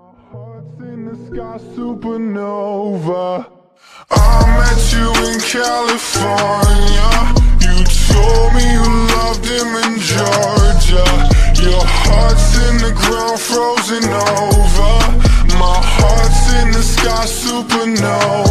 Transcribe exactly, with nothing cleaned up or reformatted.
Heart's in the sky, supernova. I met you in California. You told me you loved him in Georgia. Your heart's in the ground, frozen over. My heart's in the sky, supernova.